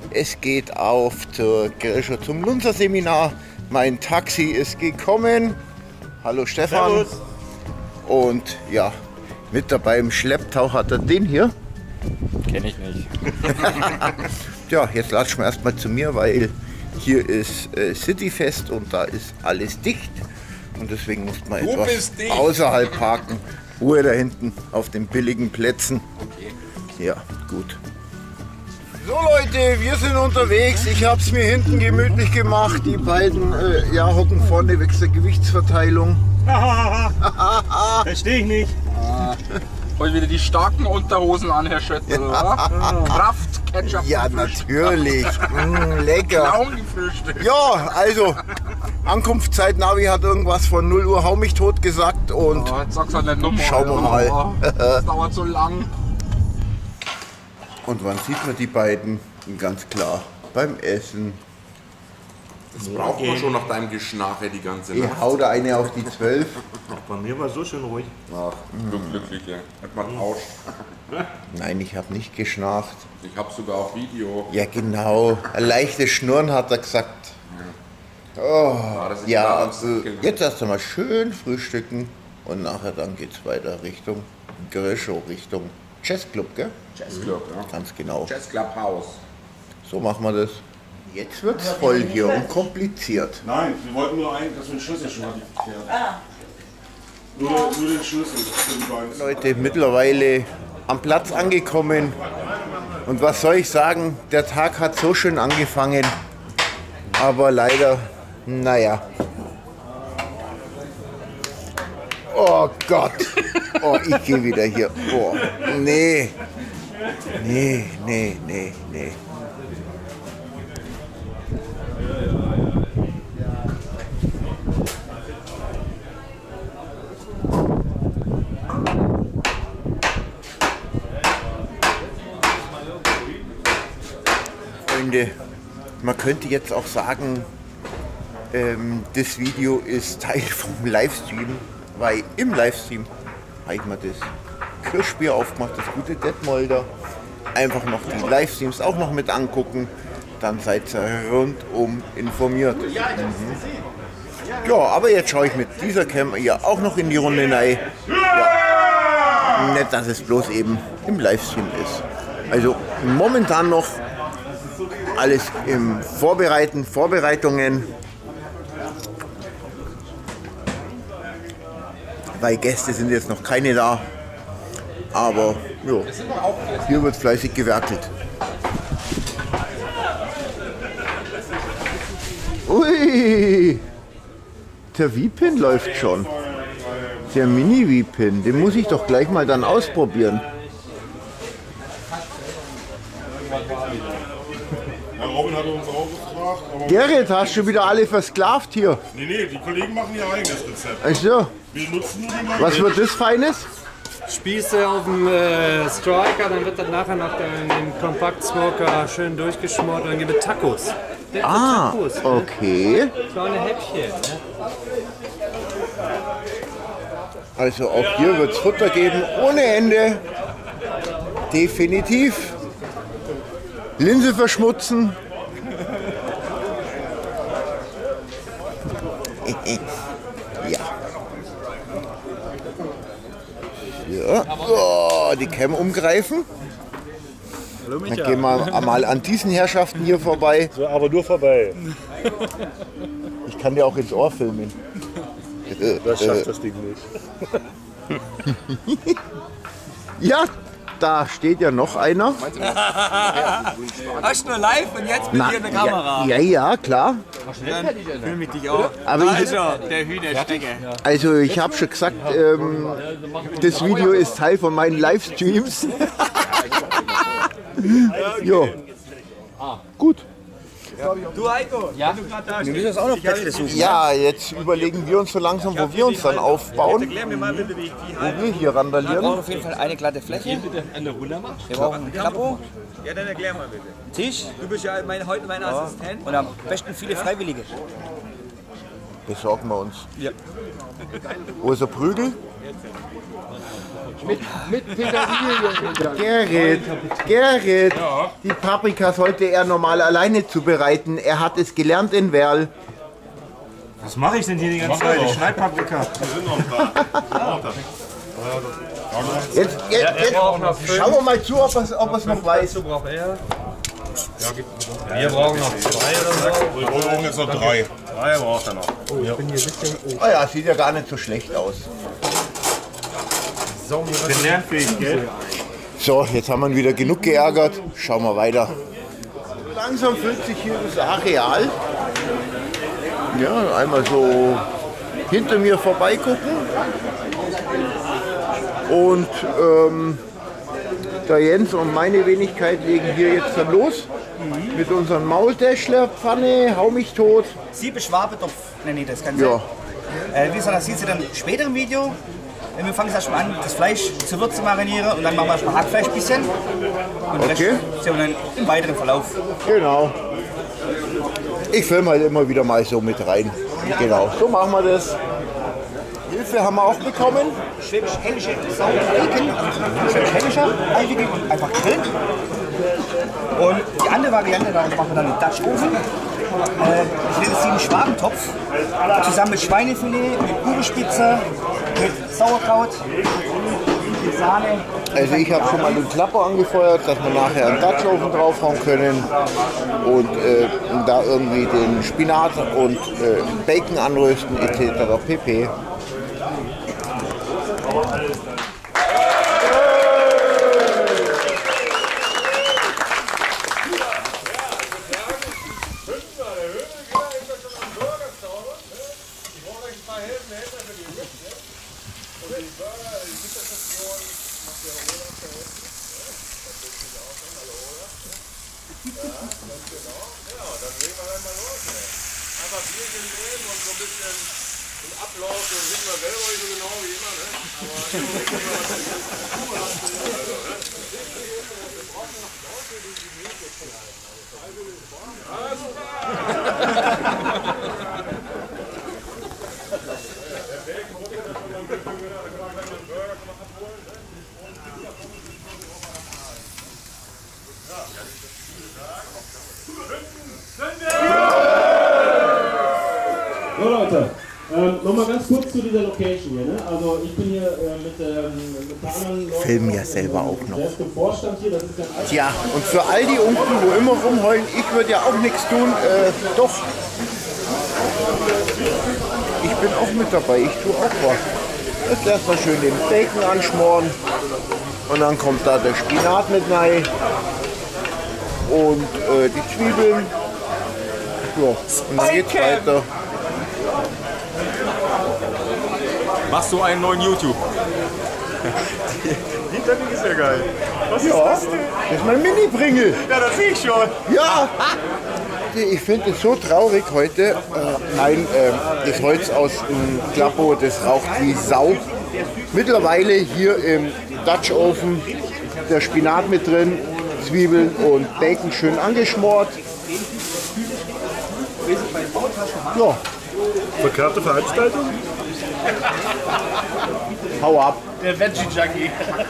Es geht auf zur Grillshow zum Lunzer-Seminar. Mein Taxi ist gekommen. Hallo Stefan. Servus. Und ja, mit dabei im Schlepptau hat er den hier. Kenn ich nicht. Ja, jetzt latschen wir erstmal zu mir, weil hier ist Cityfest und da ist alles dicht. Und deswegen muss man etwas außerhalb parken. Ruhe da hinten auf den billigen Plätzen. Okay. Ja, gut. So Leute, wir sind unterwegs. Ich habe es mir hinten gemütlich gemacht. Die beiden hocken vorne wegen der Gewichtsverteilung. Verstehe ich nicht. Heute wieder die starken Unterhosen an, Herr Schöttl, oder? Kraft, Ketchup. Ja, natürlich. Lecker. Clown-Gefrühstück. Ja, also Ankunftszeit. Navi hat irgendwas von 0 Uhr hau mich tot gesagt und Oh, jetzt sag's halt nicht nochmal. schauen wir mal. Das dauert so lang. Und wann sieht man die beiden? Ganz klar, beim Essen. Das braucht man schon nach deinem Geschnarche die ganze Ich Nacht. hau da eine auf die 12. Bei mir war es so schön ruhig. Ach, du Glückliche. Hat man tauscht. Nein, ich habe nicht geschnarcht. Ich hab sogar auf Video. Ja genau, ein leichtes Schnurren hat er gesagt. Oh, das ist ja, klar, also genau. jetzt erst einmal schön frühstücken und nachher dann geht's weiter Richtung Grillshow, Richtung Jazzclub, gell? Jazzclub, ja. Ganz genau. Jazzclub House. So machen wir das. Jetzt wird's voll hier und kompliziert. Nein, wir wollten nur dass wir den Schlüssel schon mal klären. Nur den Schlüssel für die beiden. Leute, mittlerweile am Platz angekommen. Und was soll ich sagen, der Tag hat so schön angefangen, aber leider, naja. Oh Gott, oh, ich gehe wieder hier. Oh, nee. Nee. Freunde, man könnte jetzt auch sagen, das Video ist Teil vom Livestream, weil im Livestream habe ich mir das Kirschbier aufgemacht, das gute Detmolder. Einfach noch die Livestreams auch noch mit angucken, dann seid ihr rundum informiert. Ja, aber jetzt schaue ich mit dieser Cam ja auch noch in die Runde rein. Ja. Nicht, dass es bloß eben im Livestream ist. Also momentan noch alles im Vorbereitungen. Weil Gäste sind jetzt noch keine da. Aber jo, hier wird fleißig gewerkelt. Ui, der V-Pin läuft schon. Der Mini-V-Pin, den muss ich doch gleich mal dann ausprobieren. Herr Robin hat uns auch gefragt. Aber Gerrit, hast du wieder alle versklavt hier? nee, die Kollegen machen ihr eigenes Rezept. Ach so. Wir nutzen nur die Was wird das Feines? Spieße auf dem Striker, dann wird das nachher noch in den Compact Smoker schön durchgeschmort und dann gibt es Tacos. Tacos, ne? Okay. Kleine Häppchen. Ne? Also auch hier wird es Futter geben ohne Ende. Definitiv. Linse verschmutzen. Ja. Ja. Oh, die Cam umgreifen. Dann gehen wir mal an diesen Herrschaften hier vorbei. So, aber nur vorbei. Ich kann dir auch ins Ohr filmen. Das schafft das Ding nicht. Ja, da steht ja noch einer. Hast du nur live und jetzt mit dir in der Kamera? Ja, klar. Dann fühl mich dich auch. Aber Also, der Hühnerstecke. Also ich habe schon gesagt, das Video ist Teil von meinen Livestreams. Jo. Gut. Du Heiko, ja? Wir müssen uns auch noch Plätze suchen. Ja, jetzt überlegen wir uns so langsam, wo wir uns dann aufbauen. Erklär mir mal bitte, wie ich die Wo wir hier Wir randalieren. brauchen auf jeden Fall eine glatte Fläche. Wir brauchen einen Klappo, Ja, dann erklär mal bitte. Tisch Du bist ja heute mein Assistent. und am besten viele Freiwillige. Besorgen wir uns. Ja. Wo ist der Prügel? Mit Petersilie. Gerrit, die Paprika sollte er normal alleine zubereiten. Er hat es gelernt in Werl. Was mache ich denn hier die ganze Zeit? Ich schneide Paprika. Jetzt schauen wir mal zu, ob es noch weiß. Braucht er? Wir brauchen noch 2 oder so. Wir brauchen jetzt noch 3. 3 braucht er noch. Oh ja, sieht ja gar nicht so schlecht aus. Ich bin lernfähig, gell? So, jetzt haben wir wieder genug geärgert. Schauen wir weiter. Langsam füllt sich hier das Areal. Ja, einmal so hinter mir vorbeigucken. Und der Jens und meine Wenigkeit legen hier jetzt dann los. Mit unseren Maultäschlerpfanne, hau mich tot. Siebe Schwabetopf nenne ich das Ganze. Ja. Wie gesagt, das seht ihr dann später im Video. Wir fangen erst mal an, das Fleisch zu würzen marinieren und dann machen wir erstmal Hackfleisch ein bisschen. Und den Rest sehen wir dann im weiteren Verlauf. Genau. Ich filme halt immer wieder mal so mit rein. Genau, so machen wir das. Hilfe haben wir auch bekommen. Schwäbisch-Hellische Sauerbacon, Schwäbisch-Hellischer, einwickelt und einfach grillen. Und die andere Variante, da machen wir dann einen Dutch Oven. Ich nenne es einen Schwabentopf, zusammen mit Schweinefilet, mit Kugelspitze, mit Sauerkraut, mit Sahne. Also ich habe schon mal den Klapper angefeuert, dass wir nachher einen Dutch Oven draufhauen können und da irgendwie den Spinat und Bacon anrösten etc. pp. So Leute, nochmal ganz kurz zu dieser Location hier. Ne? Also ich bin hier mit ein paar anderen Leuten. Filmen ja selber auch noch. Der ist im Vorstand hier, das ist der Tja, und für all die unten, wo immer rumheulen, ich würde ja auch nichts tun, doch. Ich bin auch mit dabei, ich tue auch was. Jetzt erstmal schön den Bacon anschmoren und dann kommt da der Spinat mit rein und die Zwiebeln. Ja, und dann geht's weiter. Machst du einen neuen YouTube? Die Technik ist ja geil. Was ist das denn? Das ist mein Mini-Pringel. Ja, das sehe ich schon. Ja! Ich finde es so traurig heute. Nein, das Holz aus dem Klappo, das raucht wie Sau. Mittlerweile hier im Dutch Oven der Spinat mit drin, Zwiebeln und Bacon schön angeschmort. Ja. Verkehrte Veranstaltung? Hau ab. Der Veggie-Junkie.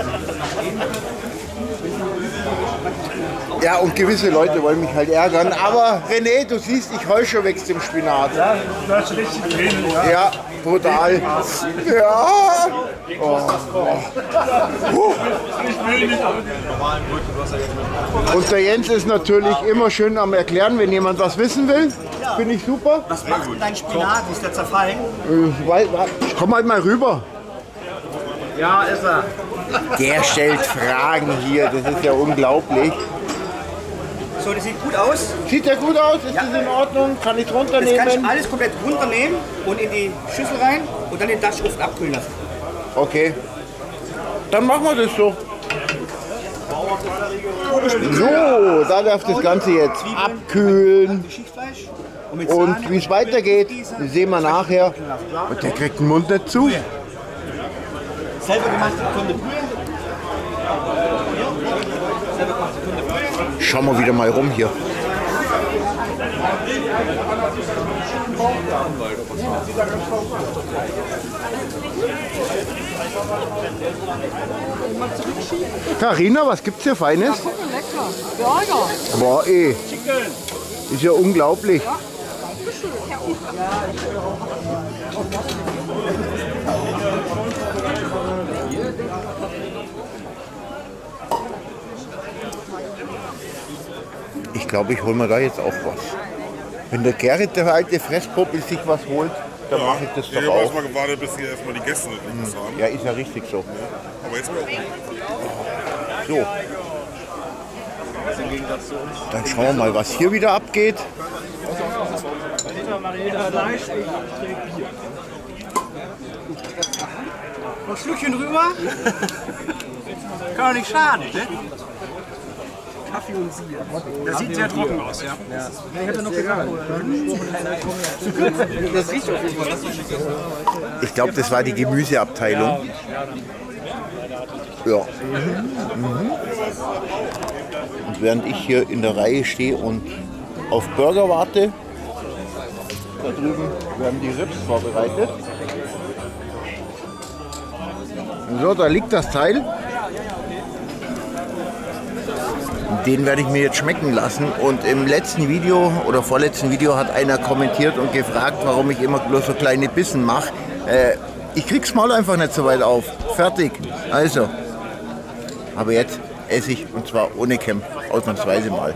Ja, und gewisse Leute wollen mich halt ärgern. Aber René, du siehst, ich heul schon wächst im Spinat. Ja, du hast richtig Tränen, ja. Ja, brutal. Ja. Oh. Und der Jens ist natürlich immer schön am Erklären, wenn jemand was wissen will. Finde ich super. Was macht denn dein Spinat? Ist der zerfallen? Komm halt mal rüber. Ja, ist er. Der stellt Fragen hier, das ist ja unglaublich. So, das sieht gut aus. Sieht der gut aus? Ist das in Ordnung? Kann ich drunter Das kann ich nehmen? alles komplett runternehmen und in die Schüssel rein und dann den Dutch Oven abkühlen lassen. Okay. Dann machen wir das so. So, da darf das Ganze jetzt abkühlen. Schichtfleisch. Und mit Und Sahne, wie es weitergeht, sehen wir nachher. Und der kriegt den Mund nicht zu. selber gemachte Kunde Brühe. Selber gemachte Kunde Brühe. Schauen wir wieder mal rum hier. Carina, was gibt's hier Feines? Lecker. Burger. Boah, ey. Ist ja unglaublich. Ich glaube, ich hole mir da jetzt auch was. Wenn der Gerrit, der alte Fresspuppel, sich was holt, dann mache ich das doch Ich habe auch. erstmal gewartet, bis hier erstmal die Gäste was haben. Ja, ist ja richtig so. Aber jetzt mal So. Dann schauen wir mal, was hier wieder abgeht. Noch ein Stückchen rüber. Kann doch nicht schaden, ne? Kaffee und Sie. Das sieht sehr trocken aus, ja. Ich hätte noch gesagt, das riecht auf jeden Fall. Ich glaube, das war die Gemüseabteilung. Ja. Und während ich hier in der Reihe stehe und auf Burger warte, da drüben werden die Rips vorbereitet. So, da liegt das Teil. Den werde ich mir jetzt schmecken lassen. Und im letzten Video oder vorletzten Video hat einer kommentiert und gefragt, warum ich immer bloß so kleine Bissen mache. Ich krieg's Maul einfach nicht so weit auf. Fertig. Also. Aber jetzt esse ich, und zwar ohne Camp, ausnahmsweise mal.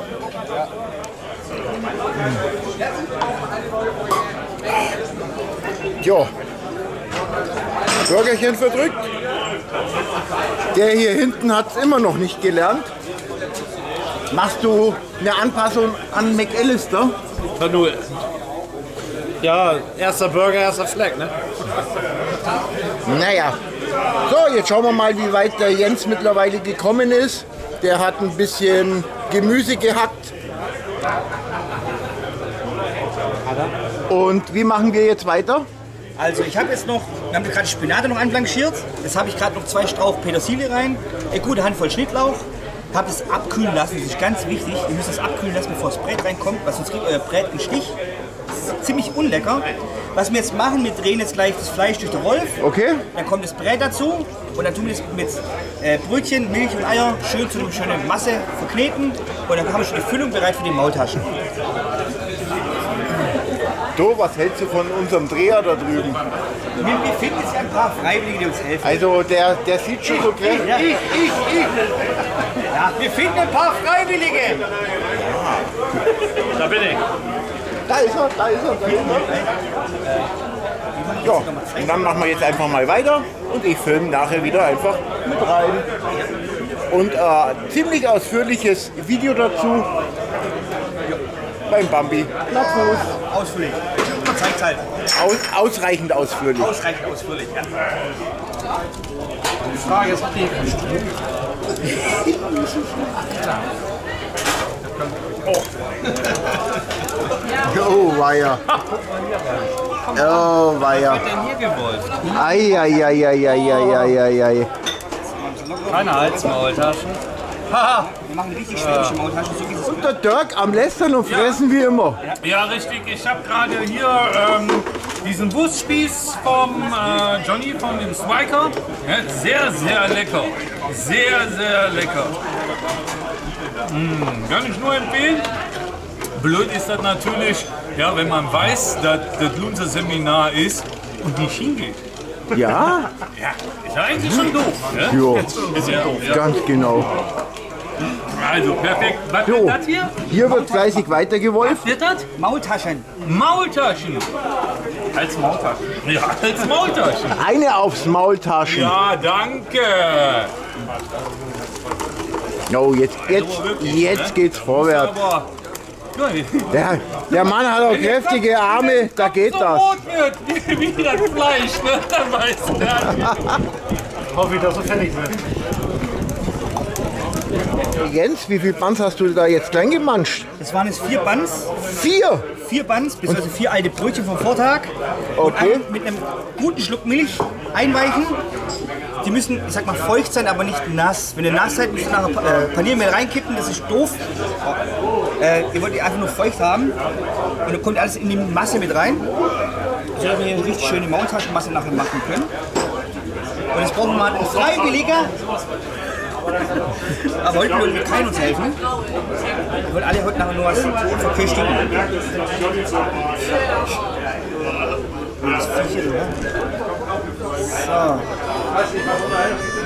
Ja. Burgerchen verdrückt. Der hier hinten hat es immer noch nicht gelernt. Machst du eine Anpassung an McAllister? Ja, erster Burger, erster Fleck, ne? Naja. So, jetzt schauen wir mal, wie weit der Jens mittlerweile gekommen ist. Der hat ein bisschen Gemüse gehackt. Und wie machen wir jetzt weiter? Also ich habe jetzt noch, wir haben gerade Spinate noch anblanchiert. Jetzt habe ich gerade noch 2 Strauch Petersilie rein, eine gute Handvoll Schnittlauch. Habe es abkühlen lassen, das ist ganz wichtig. Ihr müsst es abkühlen lassen, bevor das Brät reinkommt, weil sonst kriegt euer Brät einen Stich. Das ist ziemlich unlecker. Was wir jetzt machen, wir drehen jetzt gleich das Fleisch durch den Rolf. Okay. Dann kommt das Brät dazu und dann tun wir das mit Brötchen, Milch und Eier schön zu einer schönen Masse verkneten. Und dann haben wir schon die Füllung bereit für die Maultaschen. So, was hältst du von unserem Dreher da drüben? Wir finden jetzt ein paar Freiwillige, die uns helfen. Also der sieht schon so kräftig. Ja. Ja, wir finden ein paar Freiwillige. Da bin ich. Da ist er, da ist er, da ist er. Ja, und dann machen wir jetzt einfach mal weiter und ich filme nachher wieder einfach mit rein. Und ziemlich ausführliches Video dazu beim Bambi. Plattfuß. Ausführlich. Man zeigt halt. Ausreichend ausführlich. Ausreichend ausführlich, ja. Die Frage ist, die Oh, weia. Oh, weia. Was hat denn hier gewollt? Ei. keine Halsmaultaschen. Haha, wir machen richtig schwäbische Maultaschen, so wie es Und der Dirk am Lästern und fressen wie immer. Ja, richtig. Ich habe gerade hier diesen Wurstspieß vom Johnny, von dem Striker. Ja, sehr, sehr lecker. Sehr, sehr lecker. Kann ich nur empfehlen. Blöd ist das natürlich, ja, wenn man weiß, dass das Lunzer-Seminar ist und nicht hingeht. Ja? Ja, ist ja eigentlich schon doof. Ne? Ja, Ist ja doof. Ja. ganz genau. Also, perfekt. Was So, wird das hier? hier wird fleißig weitergewolft. Was wird das? Maultaschen. Maultaschen. Als Maultaschen. Ja, als Maultaschen. Eine aufs Maultaschen. Ja, danke. Oh, jetzt geht's vorwärts. Aber, Der Mann hat auch kräftige Arme, da geht so das. rot wird wie das Fleisch, ne? Dann weißt du das. Hoffe ich, dass wir fertig sind. Jens, wie viel Buns hast du da jetzt klein gemanscht? Das waren jetzt 4 Buns. 4? 4 Buns, beziehungsweise 4 alte Brötchen vom Vortag. Okay. Und mit einem guten Schluck Milch einweichen. Die müssen, ich sag mal, feucht sein, aber nicht nass. Wenn ihr nass seid, müsst ihr nachher Paniermehl reinkippen, das ist doof. Ihr wollt die einfach nur feucht haben. Und dann kommt alles in die Masse mit rein. So dass wir hier eine richtig schöne Maultaschenmasse nachher machen können. Und jetzt brauchen wir mal einen Freiwilliger. Aber heute will keiner uns helfen. Wir wollen alle heute nachher nur was verköstigen. Das Viech hier, oder? So.